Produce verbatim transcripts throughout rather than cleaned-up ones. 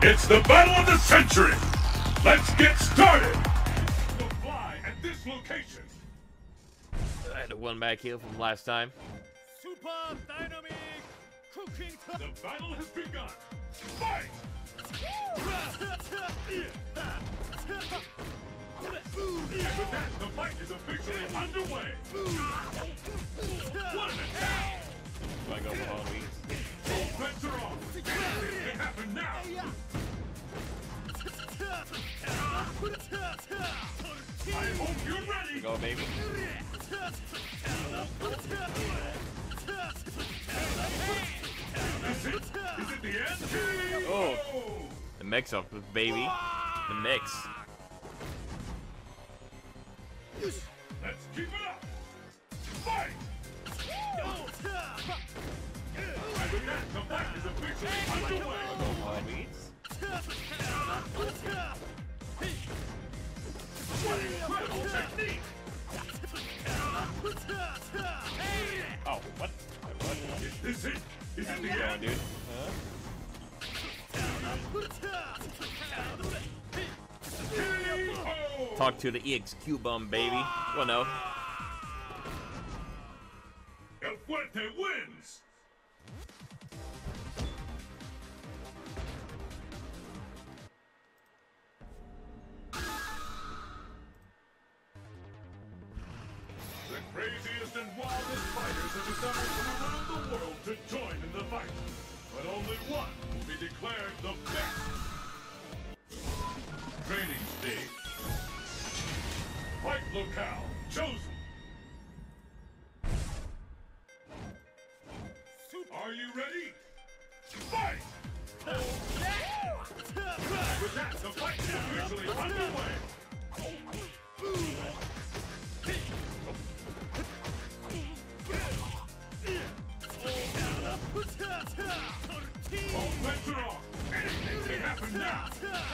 It's the battle of the century! Let's get started! We'll fly at this location. I had a one back heel from last time. Super dynamic cooking time. The battle has begun. Fight! And with that, the fight is officially underway. What an attack! Do I go for all weeks? Both bets are off. Anything can happen now. I hope you're ready. Go, baby. Is it? Is it the end? Oh, the mix up, baby. The mix. Let's keep it up. Fight! And with that, the fight is officially underway. Go for all weeks. What incredible technique! Oh, what? What? Is this it? Is it the Come on, end? dude. Huh? K O! Talk to the E X Q bum, baby. Well, no. El Fuerte wins! The craziest and wildest fighters have assembled from around the world to join in the fight. But only one will be declared the best. Training stage. Fight locale chosen. Are you ready? Fight! With that, the fight is officially underway. Both bets are off. Anything can happen now.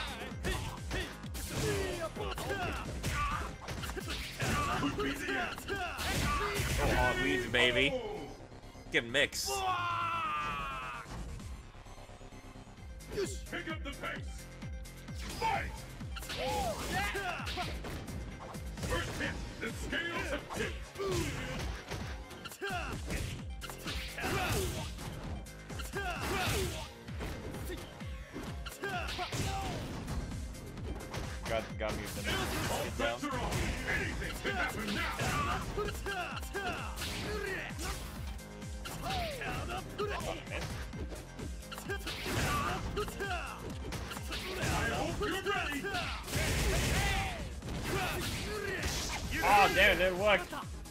Could be the end. Go all weeds, baby. Get mix. Pick up the pace. Fight! First hit, the scales have tipped. Got, got me with the All get down. bets are on. Anything can happen now. I hope you're ready. Oh, damn it, didn't work.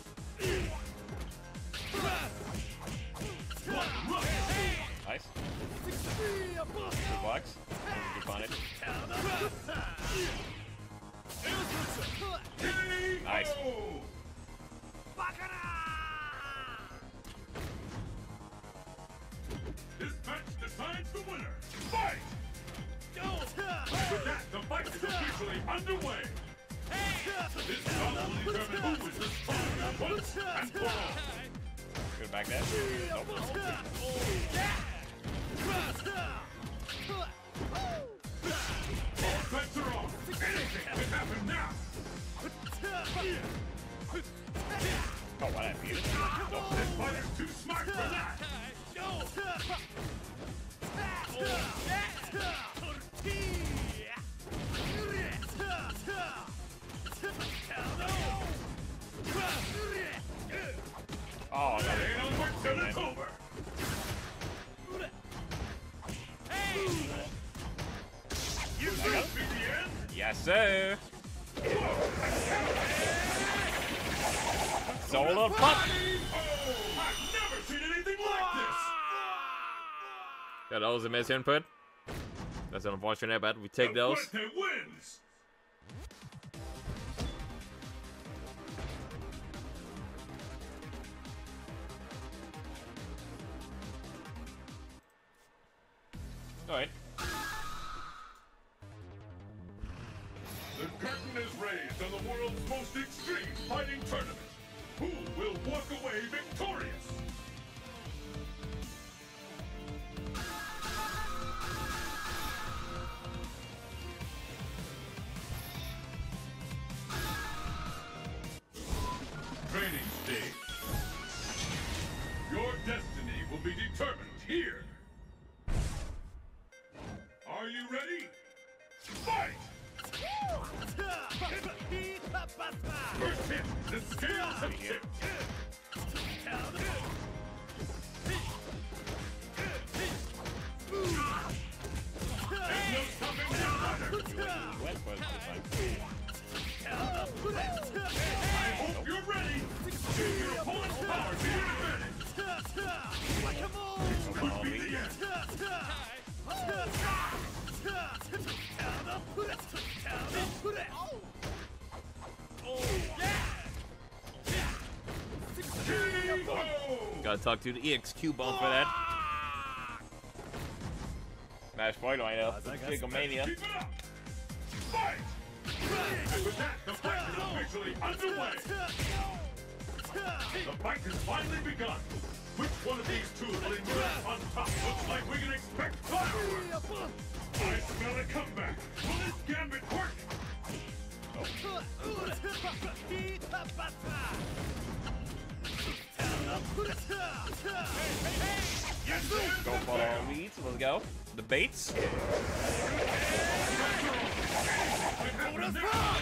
One rush. Nice. Good box. Good on it. Nice. K O. This match decides the winner. Fight! With that, the fight is officially underway. This battle will determine who is the strongest once and for all. Good back there. Nope. All bets are off. Anything can happen now. Oh, what I beat it. This fighter's too smart for that. Oh, no. Ain't over till it's over. You think it's the end? Yes, sir. Solo pop. Oh, I've never seen anything like this. Yeah, that was a miss input. That's unfortunate, but we take El those. Fuerte wins. Alright. The curtain is raised on the world's most extreme fighting tournament. Who will walk away victorious? First hit, the scales have tipped. There's no stopping this fighter. Wet for this time. I hope you're ready. Use your opponent's power to your advantage. This could be the end. K O! Gotta talk to the E X Q bomb for that. Match point, I know. Gigomania. Keep it up. Fight! And with that, the fight is officially underway. The fight has finally begun. Which one of these two will emerge on top? Looks like we can expect fireworks. I smell a comeback. Will this gambit work? Yes, there's Go the follow bell. our leads. Let's go. The baits. What happens now?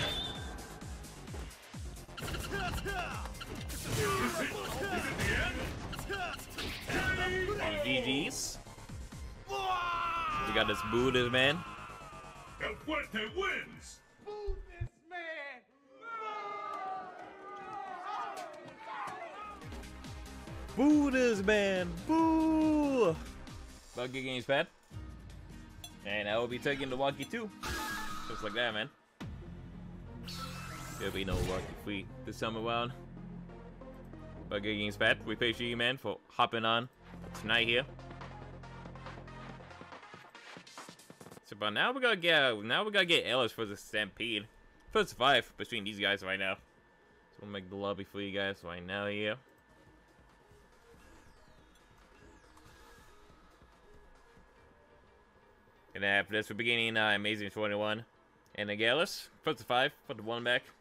Is it, is it the end? And G Gs. We got this Buddhist man. El Fuerte wins! Buddhist man. Boo! Buggy game's bad. And I will be taking the Walkie too. Just like that, man. There'll be no Walkie Fleet this time around. Buggy game's bad. We appreciate you, man, for hopping on tonight here. So, but now we gotta get now we gotta get Ellis for the Stampede. First five between these guys right now. So we'll make the lobby for you guys right now here. And after this, we're beginning uh, Amazing twenty-one and the Gallus. First to five, put the one back.